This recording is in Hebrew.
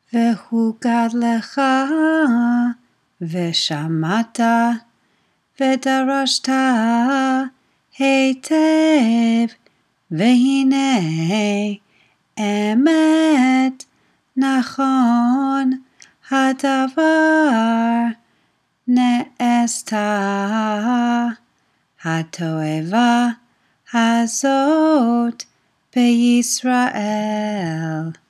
והוגד לך, ושמעת, ודרשת היטב, והנה אמת נכון הדבר נעשתה התועבה הזאת בישראל.